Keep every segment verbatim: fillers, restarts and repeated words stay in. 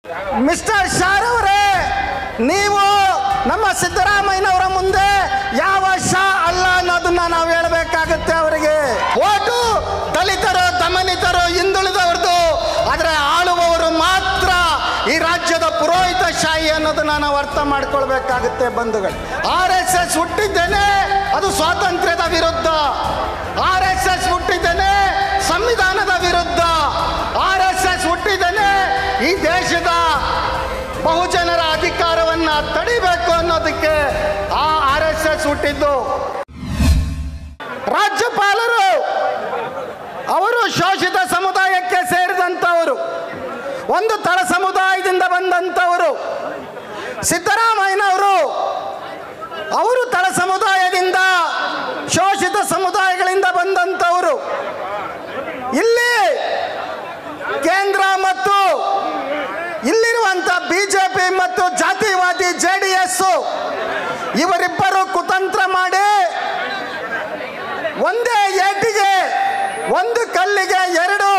Mister Shah ಅವರೇ, ನೀವು ನಮ್ಮ ಸಿದ್ದರಾಮಯ್ಯನವರ ಮುಂದೆ ಯಾವ ಶಾ ಅಲ್ಲ ಅನ್ನೋದನ್ನ ನಾವು ಹೇಳಬೇಕಾಗುತ್ತೆ. ಅವರಿಗೆ ಓಟು ದಲಿತರು, ದಮನಿತರು, ಹಿಂದುಳಿದವರದು, ಆದರೆ ಆಳುವವರು ಮಾತ್ರ ಈ ರಾಜ್ಯದ ಪುರೋಹಿತ ಶಾಹಿ ಅನ್ನೋದನ್ನ ನಾವು ಅರ್ಥ ಮಾಡ್ಕೊಳ್ಬೇಕಾಗುತ್ತೆ ಬಂಧುಗಳು. ಆರ್ ಎಸ್ ಎಸ್ ಹುಟ್ಟಿದ್ದೇನೆ ಅದು ಸ್ವಾತಂತ್ರ್ಯದ ವಿರುದ್ಧ, ಆರ್ ಎಸ್ ಎಸ್ ಹುಟ್ಟಿದ್ದೇನೆ ಸಂವಿಧಾನದ ವಿರುದ್ಧ, ಆರ್ ಎಸ್ ಎಸ್ ಹುಟ್ಟಿದ್ದೇನೆ ಈ ದೇಶದ ಬಹುಜನರ ಅಧಿಕಾರವನ್ನ ತಡಿಬೇಕು ಅನ್ನೋದಕ್ಕೆ ಆ ಆರ್ ಎಸ್ ಎಸ್ ಹುಟ್ಟಿದ್ದು. ರಾಜ್ಯಪಾಲರು ಅವರು ಶೋಷಿತ ಸಮುದಾಯಕ್ಕೆ ಸೇರಿದಂಥವರು, ಒಂದು ತಳ ಸಮುದಾಯದಿಂದ ಬಂದಂಥವರು. ಸಿದ್ದರಾಮಯ್ಯನವರು ಅವರು ತಳ ಸಮುದಾಯದಿಂದ, ಶೋಷಿತ ಸಮುದಾಯಗಳಿಂದ ಬಂದಂಥವರು. ಇಲ್ಲಿ ಕೇಂದ್ರ ಮತ್ತು ಇಲ್ಲಿರುವಂಥ ಬಿಜೆಪಿ ಮತ್ತು ಜಾತಿವಾದಿ ಜೆ ಡಿ ಎಸ್ ಇವರಿಬ್ಬರು ಕುತಂತ್ರ ಮಾಡಿ ಒಂದೇ ಏಟಿಗೆ ಒಂದು ಕಲ್ಲಿಗೆ ಎರಡು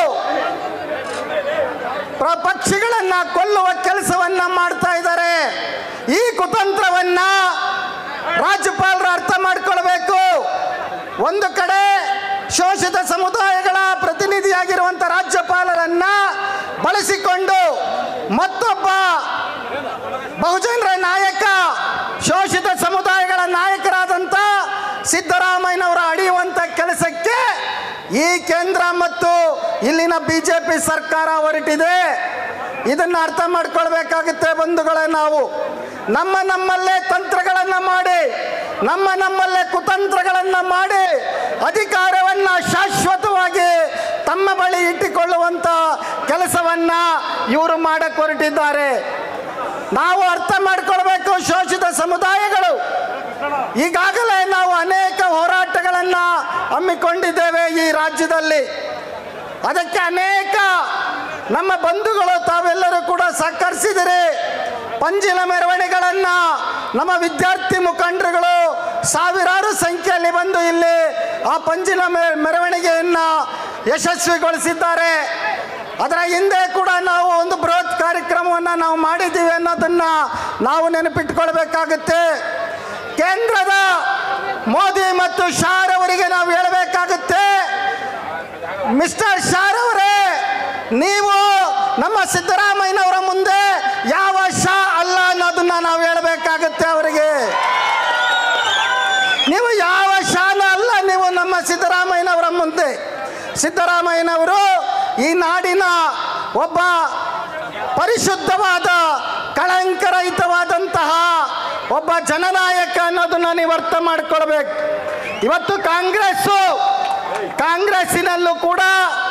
ಪಕ್ಷಿಗಳನ್ನ ಕೊಲ್ಲುವ ಕೆಲಸವನ್ನ ಮಾಡ್ತಾ ಇದ್ದಾರೆ. ಈ ಕುತಂತ್ರವನ್ನ ರಾಜ್ಯಪಾಲರು ಅರ್ಥ ಮಾಡ್ಕೊಳ್ಬೇಕು. ಒಂದು ಕಡೆ ಶೋಷಿತ ಸಮುದಾಯಗಳ ಪ್ರತಿನಿಧಿಯಾಗಿರುವಂಥ ರಾಜ್ಯಪಾಲರನ್ನ ಬಳಸಿಕೊಂಡು ಮತ್ತೊಬ್ಬ ಬಹುಜನರ ನಾಯಕ, ಶೋಷಿತ ಸಮುದಾಯಗಳ ನಾಯಕರಾದಂಥ ಸಿದ್ದರಾಮಯ್ಯನವರ ಅಡಿಯುವಂಥ ಕೆಲಸಕ್ಕೆ ಈ ಕೇಂದ್ರ ಮತ್ತು ಇಲ್ಲಿನ ಬಿಜೆಪಿ ಸರ್ಕಾರ ಹೊರಟಿದೆ. ಇದನ್ನು ಅರ್ಥ ಮಾಡ್ಕೊಳ್ಬೇಕಾಗುತ್ತೆ ಬಂಧುಗಳೇ. ನಾವು ನಮ್ಮ ನಮ್ಮಲ್ಲೇ ತಂತ್ರಗಳನ್ನು ಮಾಡಿ, ನಮ್ಮ ನಮ್ಮಲ್ಲೇ ಕುತಂತ್ರಗಳನ್ನು ಮಾಡಿ ಅಧಿಕಾರವನ್ನು ಶಾಶ್ವತವಾಗಿ ತಮ್ಮ ಬಳಿ ಇಟ್ಟುಕೊಳ್ಳುವಂಥ ಕೆಲಸವನ್ನ ಇವರು ಮಾಡಕ್ಕೆ ಹೊರಟಿದ್ದಾರೆ. ನಾವು ಅರ್ಥ ಮಾಡ್ಕೊಳ್ಬೇಕು. ಶೋಷಿತ ಸಮುದಾಯಗಳು ಈಗಾಗಲೇ ನಾವು ಅನೇಕ ಹೋರಾಟಗಳನ್ನು ಹಮ್ಮಿಕೊಂಡಿದ್ದೇವೆ ಈ ರಾಜ್ಯದಲ್ಲಿ. ಅದಕ್ಕೆ ಅನೇಕ ನಮ್ಮ ಬಂಧುಗಳು ತಾವೆಲ್ಲರೂ ಕೂಡ ಸಹಕರಿಸಿದಿರಿ. ಪಂಜಿನ ಮೆರವಣಿಗೆಗಳನ್ನು ನಮ್ಮ ವಿದ್ಯಾರ್ಥಿ ಮುಖಂಡರುಗಳು ಸಾವಿರಾರು ಸಂಖ್ಯೆಯಲ್ಲಿ ಬಂದು ಇಲ್ಲಿ ಆ ಪಂಜಿನ ಮೆರವಣಿಗೆಯನ್ನು ಯಶಸ್ವಿಗೊಳಿಸಿದ್ದಾರೆ. ಅದರ ಹಿಂದೆ ಕೂಡ ನಾವು ಒಂದು ಬೃಹತ್ ಕಾರ್ಯಕ್ರಮವನ್ನು ನಾವು ಮಾಡಿದ್ದೀವಿ ಅನ್ನೋದನ್ನು ನಾವು ನೆನಪಿಟ್ಕೊಳ್ಬೇಕಾಗುತ್ತೆ. ಕೇಂದ್ರದ ಮೋದಿ ಮತ್ತು ಶಾರ್ ಅವರಿಗೆ ನಾವು ಹೇಳಬೇಕಾಗುತ್ತೆ, ಮಿಸ್ಟರ್ ಶಾರ್ ಅವರೇ, ನೀವು ನಮ್ಮ ಸಿದ್ದರಾಮಯ್ಯನವರ ಮುಂದೆ ಯಾವ ಶಾ ಅಲ್ಲ ಅನ್ನೋದನ್ನ ನಾವು ಹೇಳಬೇಕಾಗುತ್ತೆ. ಅವರಿಗೆ ನೀವು ಯಾವ ಶಾನ ಅಲ್ಲ, ನೀವು ನಮ್ಮ ಸಿದ್ದರಾಮಯ್ಯನವರ ಮುಂದೆ. ಸಿದ್ದರಾಮಯ್ಯನವರು ಈ ನಾಡಿನ ಒಬ್ಬ ಪರಿಶುದ್ಧವಾದ, ಕಳಂಕರಹಿತವಾದಂತಹ ಒಬ್ಬ ಜನನಾಯಕ ಅನ್ನೋದನ್ನ ನೀವು ಅರ್ಥ ಮಾಡ್ಕೊಳ್ಬೇಕು. ಇವತ್ತು ಕಾಂಗ್ರೆಸ್ಸು ಕಾಂಗ್ರೆಸ್ಸಿನಲ್ಲೂ ಕೂಡ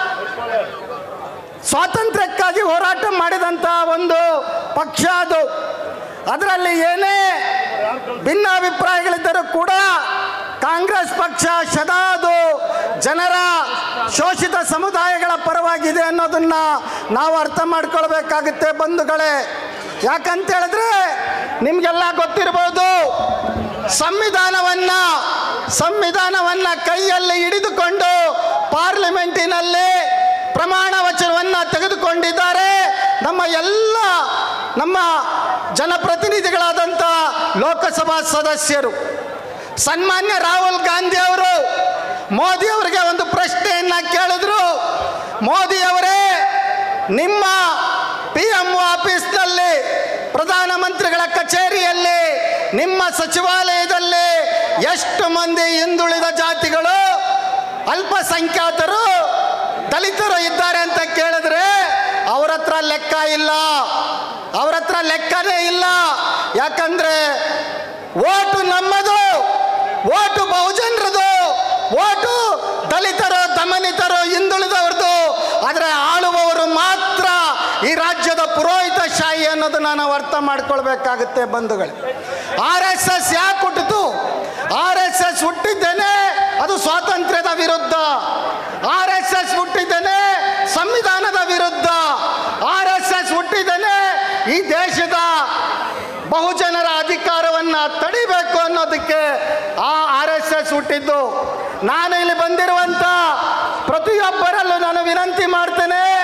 ಸ್ವಾತಂತ್ರ್ಯಕ್ಕಾಗಿ ಹೋರಾಟ ಮಾಡಿದಂಥ ಒಂದು ಪಕ್ಷ ಅದು. ಅದರಲ್ಲಿ ಏನೇ ಭಿನ್ನಾಭಿಪ್ರಾಯಗಳಿದ್ದರೂ ಕೂಡ ಕಾಂಗ್ರೆಸ್ ಪಕ್ಷ ಸದಾ ಅದು ಜನರ, ಶೋಷಿತ ಸಮುದಾಯಗಳ ಪರವಾಗಿದೆ ಅನ್ನೋದನ್ನ ನಾವು ಅರ್ಥ ಮಾಡ್ಕೊಳ್ಬೇಕಾಗುತ್ತೆ ಬಂಧುಗಳೇ. ಯಾಕಂತ ಹೇಳಿದ್ರೆ ನಿಮಗೆಲ್ಲ ಗೊತ್ತಿರ್ಬೋದು, ಸಂವಿಧಾನವನ್ನ ಸಂವಿಧಾನವನ್ನ ಕೈಯಲ್ಲಿ ಹಿಡಿದುಕೊಂಡು ಪಾರ್ಲಿಮೆಂಟಿನಲ್ಲಿ ಪ್ರಮಾಣ ವಚನವನ್ನು ತೆಗೆದುಕೊಂಡಿದ್ದಾರೆ ನಮ್ಮ ಎಲ್ಲ ನಮ್ಮ ಜನಪ್ರತಿನಿಧಿಗಳಾದಂಥ ಲೋಕಸಭಾ ಸದಸ್ಯರು. ಸನ್ಮಾನ್ಯ ರಾಹುಲ್ ಗಾಂಧಿ ಅವರು ಮೋದಿ ಅವರಿಗೆ ಒಂದು ಪ್ರಶ್ನೆಯನ್ನ ಕೇಳಿದ್ರು. ಮೋದಿ ಅವರೇ, ನಿಮ್ಮ ಪಿ ಎಂ ಆಫೀಸ್ನಲ್ಲಿ, ಪ್ರಧಾನಮಂತ್ರಿಗಳ ಕಚೇರಿಯಲ್ಲಿ, ನಿಮ್ಮ ಸಚಿವಾಲಯದಲ್ಲಿ ಎಷ್ಟು ಮಂದಿ ಹಿಂದುಳಿದ ಜಾತಿಗಳು, ಅಲ್ಪಸಂಖ್ಯಾತರು, ದಲಿತರು ಇದ್ದಾರೆ ಅಂತ ಕೇಳಿದ್ರೆ ಅವ್ರ ಹತ್ರ ಲೆಕ್ಕ ಇಲ್ಲ, ಅವ್ರ ಹತ್ರ ಲೆಕ್ಕನೇ ಇಲ್ಲ. ಯಾಕಂದ್ರೆ ಓಟು ನಮ್ಮದು, ಓಟು ಬಹುಜನರದು, ಓಟು ದಲಿತರು, ದಮನಿತರು, ಹಿಂದುಳಿದವರದು, ಆದರೆ ಆಳುವವರು ಮಾತ್ರ ಈ ರಾಜ್ಯದ ಪುರೋಹಿತ ಶಾಹಿ ಅನ್ನೋದನ್ನ ನಾವು ಅರ್ಥ ಮಾಡ್ಕೊಳ್ಬೇಕಾಗುತ್ತೆ ಬಂಧುಗಳೇ. ಆರ್ ಎಸ್ ಎಸ್ ಯಾಕೆ ಹುಟ್ಟಿತು? ಆರ್ ಎಸ್ ಎಸ್ ಹುಟ್ಟಿದ್ದೇನೆ ಅದು ಸ್ವಾತಂತ್ರ್ಯದ ವಿರುದ್ಧ, ಆರ್ ಎಸ್ ಎಸ್ ಹುಟ್ಟಿದ್ದೇನೆ ಸಂವಿಧಾನದ ವಿರುದ್ಧ, ಆರ್ ಎಸ್ ಎಸ್ ಹುಟ್ಟಿದ್ದೇನೆ ಈ ದೇಶದ ಬಹುಜನರ ಅಧಿಕಾರವನ್ನ ತಡಿಬೇಕು ಅನ್ನೋದಕ್ಕೆ ಆ ಆರ್ ಎಸ್ ಎಸ್ ಹುಟ್ಟಿದ್ದು. ನಾನು ಇಲ್ಲಿ ಬಂದಿರುವಂತ ಪ್ರತಿಯೊಬ್ಬರಲ್ಲೂ ನಾನು ವಿನಂತಿ ಮಾಡ್ತೇನೆ,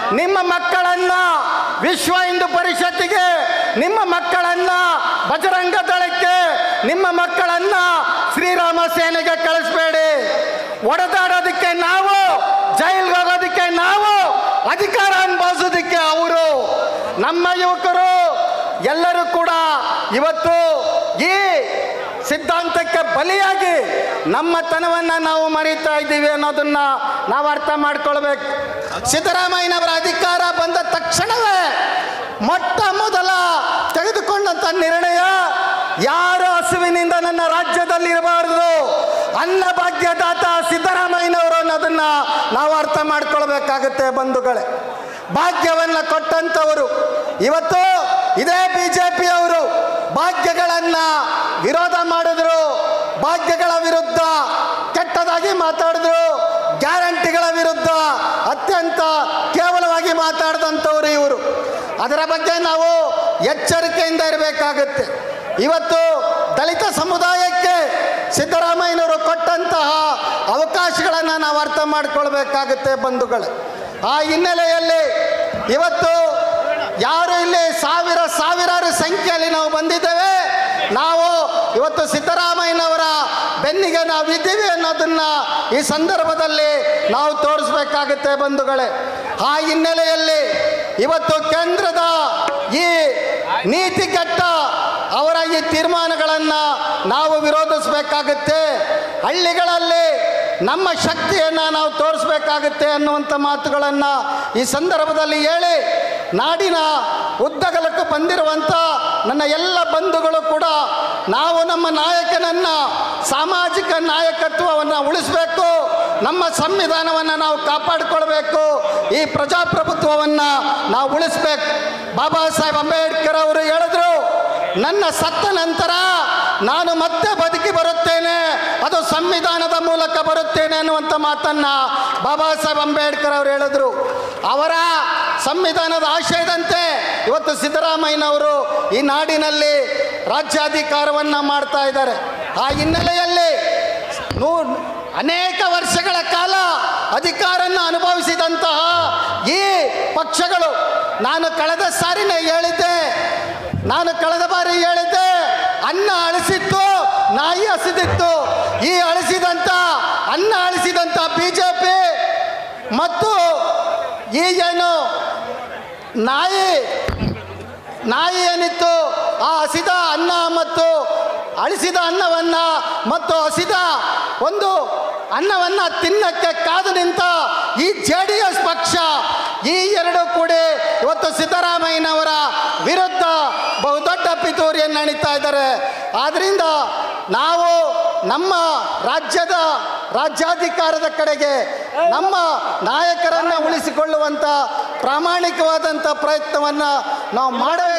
ನಿಮ್ಮ ಮಕ್ಕಳನ್ನ ವಿಶ್ವ ಹಿಂದೂ ಪರಿಷತ್ತಿಗೆ, ನಿಮ್ಮ ಮಕ್ಕಳನ್ನ ಬಜರಂಗ ದಳಕ್ಕೆ, ನಿಮ್ಮ ಮಕ್ಕಳನ್ನ ಶ್ರೀರಾಮ ಸೇನೆಗೆ ಕಳಿಸ್ಬೇಡಿ. ಒಡೆದಾಡೋದಕ್ಕೆ ನಾವು, ಜೈಲ್ಗೆ ಹೋಗೋದಕ್ಕೆ ನಾವು, ಅಧಿಕಾರ ಅನುಭವಿಸೋದಕ್ಕೆ ಅವರು. ನಮ್ಮ ಯುವಕರು ಎಲ್ಲರೂ ಕೂಡ ಇವತ್ತು ಈ ಸಿದ್ಧಾಂತಕ್ಕೆ ಬಲಿಯಾಗಿ ನಮ್ಮ ತನವನ್ನು ನಾವು ಮರೀತಾ ಇದ್ದೀವಿ ಅನ್ನೋದನ್ನ ನಾವು ಅರ್ಥ ಮಾಡ್ಕೊಳ್ಬೇಕು. ಸಿದ್ದರಾಮಯ್ಯನವರ ಅಧಿಕಾರ ಬಂದ ತಕ್ಷಣವೇ ಮೊಟ್ಟ ಮೊದಲ ತೆಗೆದುಕೊಂಡಂಥ ನಿರ್ಣಯ, ಯಾರು ಹಸುವಿನಿಂದ ನನ್ನ ರಾಜ್ಯದಲ್ಲಿ ಇರಬಾರದು, ಅನ್ನಭಾಗ್ಯದಾತ ಸಿದ್ದರಾಮಯ್ಯನವರು ಅನ್ನೋದನ್ನ ನಾವು ಅರ್ಥ ಮಾಡ್ಕೊಳ್ಬೇಕಾಗುತ್ತೆ ಬಂಧುಗಳೇ. ಭಾಗ್ಯವನ್ನು ಕೊಟ್ಟಂಥವರು ಇವತ್ತು ಇದೇ ಬಿ ಜೆ ಪಿಯವರು ಭಾಗ್ಯಗಳನ್ನು ವಿರೋಧ ಮಾಡಿದ್ರು, ಭಾಗ್ಯಗಳ ವಿರುದ್ಧ ಕೆಟ್ಟದಾಗಿ ಮಾತಾಡಿದ್ರು, ಗ್ಯಾರಂಟಿಗಳ ವಿರುದ್ಧ ಅತ್ಯಂತ ಕೇವಲವಾಗಿ ಮಾತಾಡಿದಂಥವರು ಇವರು. ಅದರ ಬಗ್ಗೆ ನಾವು ಎಚ್ಚರಿಕೆಯಿಂದ ಇರಬೇಕಾಗುತ್ತೆ. ಇವತ್ತು ದಲಿತ ಸಮುದಾಯಕ್ಕೆ ಸಿದ್ದರಾಮಯ್ಯನವರು ಕೊಟ್ಟಂತಹ ಅವಕಾಶಗಳನ್ನು ನಾವು ಅರ್ಥ ಮಾಡಿಕೊಳ್ಬೇಕಾಗುತ್ತೆ ಬಂಧುಗಳೇ. ಆ ಹಿನ್ನೆಲೆಯಲ್ಲಿ ಇವತ್ತು ಯಾರು ಇಲ್ಲಿ ಸಾವಿರ ಸಾವಿರಾರು ಸಂಖ್ಯೆಯಲ್ಲಿ ನಾವು ಬಂದಿದ್ದೇವೆ, ನಾವು ಇವತ್ತು ಸಿದ್ದರಾಮಯ್ಯನವರ ಬೆನ್ನಿಗೆ ನಾವು ಇದ್ದೀವಿ ಅನ್ನೋದನ್ನ ಈ ಸಂದರ್ಭದಲ್ಲಿ ನಾವು ತೋರಿಸ್ಬೇಕಾಗುತ್ತೆ ಬಂಧುಗಳೇ. ಆ ಹಿನ್ನೆಲೆಯಲ್ಲಿ ಇವತ್ತು ಕೇಂದ್ರದ ಈ ನೀತಿಗೆಟ್ಟ ಅವರ ಈ ತೀರ್ಮಾನಗಳನ್ನು ನಾವು ವಿರೋಧಿಸಬೇಕಾಗುತ್ತೆ. ಹಳ್ಳಿಗಳಲ್ಲಿ ನಮ್ಮ ಶಕ್ತಿಯನ್ನು ನಾವು ತೋರಿಸ್ಬೇಕಾಗುತ್ತೆ ಅನ್ನುವಂಥ ಮಾತುಗಳನ್ನು ಈ ಸಂದರ್ಭದಲ್ಲಿ ಹೇಳಿ, ನಾಡಿನ ಉದ್ದಗಲಕ್ಕೂ ಬಂದಿರುವಂಥ ನನ್ನ ಎಲ್ಲ ಬಂಧುಗಳು ಕೂಡ ನಾವು ನಮ್ಮ ನಾಯಕನನ್ನು, ಸಾಮಾಜಿಕ ನಾಯಕತ್ವವನ್ನು ಉಳಿಸಬೇಕು, ನಮ್ಮ ಸಂವಿಧಾನವನ್ನು ನಾವು ಕಾಪಾಡಿಕೊಳ್ಬೇಕು, ಈ ಪ್ರಜಾಪ್ರಭುತ್ವವನ್ನು ನಾವು ಉಳಿಸಬೇಕು. ಬಾಬಾ ಸಾಹೇಬ್ ಅಂಬೇಡ್ಕರ್ ಅವರು ಹೇಳಿದ್ರು, ನನ್ನ ಸತ್ತ ನಂತರ ನಾನು ಮತ್ತೆ ಬದುಕಿ ಬರುತ್ತೇನೆ, ಅದು ಸಂವಿಧಾನದ ಮೂಲಕ ಬರುತ್ತೇನೆ ಅನ್ನುವಂಥ ಮಾತನ್ನು ಬಾಬಾ ಸಾಹೇಬ್ ಅಂಬೇಡ್ಕರ್ ಅವರು ಹೇಳಿದ್ರು. ಅವರ ಸಂವಿಧಾನದ ಆಶಯದಂತೆ ಇವತ್ತು ಸಿದ್ದರಾಮಯ್ಯನವರು ಈ ನಾಡಿನಲ್ಲಿ ರಾಜ್ಯಾಧಿಕಾರವನ್ನು ಮಾಡ್ತಾ ಇದ್ದಾರೆ. ಆ ಹಿನ್ನೆಲೆಯಲ್ಲಿ ನೂ ಅನೇಕ ವರ್ಷಗಳ ಕಾಲ ಅಧಿಕಾರವನ್ನು ಅನುಭವಿಸಿದಂತಹ ಈ ಪಕ್ಷಗಳು, ನಾನು ಕಳೆದ ಸಾರಿನೇ ಹೇಳಿದ್ದೆ, ನಾನು ಕಳೆದ ಬಾರಿ ಹೇಳಿದ್ದೆ, ಅನ್ನ ಅಳಿಸಿತ್ತು, ನಾಯಿ ಹಸಿದಿತ್ತು. ಈ ಅಳಿಸಿದಂಥ ಅನ್ನ ಅಳಿಸಿದಂಥ ಬಿ ಜೆ ಪಿ ಮತ್ತು ಈ ಏನು ನಾಯಿ ನಾಯಿ ಏನಿತ್ತು, ಆ ಹಸಿದ ಅನ್ನ ಮತ್ತು ಅಳಿಸಿದ ಅನ್ನವನ್ನು ಮತ್ತು ಹಸಿದ ಒಂದು ಅನ್ನವನ್ನು ತಿನ್ನಕ್ಕೆ ಕಾದು ನಿಂತ ಈ ಜೆ ಡಿ ಎಸ್ ಪಕ್ಷ, ಈ ಎರಡು ಕೂಡಿ ಇವತ್ತು ಸಿದ್ದರಾಮಯ್ಯನವರ ವಿರುದ್ಧ ಬಹುದೊಡ್ಡ ಪಿತೂರಿಯನ್ನು ನಡೀತಾ ಇದ್ದಾರೆ. ಆದ್ದರಿಂದ ನಾವು ನಮ್ಮ ರಾಜ್ಯದ ರಾಜ್ಯಾಧಿಕಾರದ ಕಡೆಗೆ ನಮ್ಮ ನಾಯಕರನ್ನು ಉಳಿಸಿಕೊಳ್ಳುವಂಥ ಪ್ರಾಮಾಣಿಕವಾದಂಥ ಪ್ರಯತ್ನವನ್ನು ನಾವು ಮಾಡಬೇಕು.